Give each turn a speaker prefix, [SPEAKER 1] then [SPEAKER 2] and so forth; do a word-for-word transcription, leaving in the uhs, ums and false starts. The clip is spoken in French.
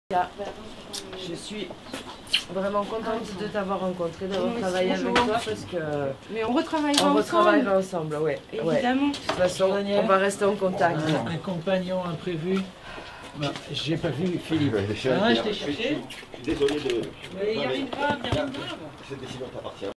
[SPEAKER 1] Je suis vraiment contente de t'avoir rencontré, d'avoir travaillé avec toi parce que...
[SPEAKER 2] Mais on retravaillera
[SPEAKER 1] on
[SPEAKER 2] ensemble.
[SPEAKER 1] retravaillera ensemble, oui.
[SPEAKER 2] Évidemment.
[SPEAKER 1] Ouais. De toute façon, on va rester en contact.
[SPEAKER 3] Un, un compagnon imprévu. Bah, j'ai pas vu Philippe.
[SPEAKER 4] Ouais,
[SPEAKER 3] Ah, je t'ai cherché.
[SPEAKER 4] Désolé de...
[SPEAKER 3] Mais il y a une grave, il y a une grave.
[SPEAKER 4] Cette décision t'appartient.